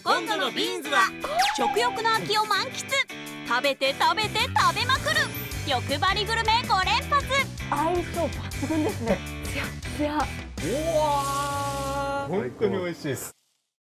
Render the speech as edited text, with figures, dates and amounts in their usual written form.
今度のビーンズは食欲の秋を満喫。食べて食べて食べまくる欲張りグルメ5連発。 相性抜群ですね。ツヤツヤ。 うわー、本当に美味しいです。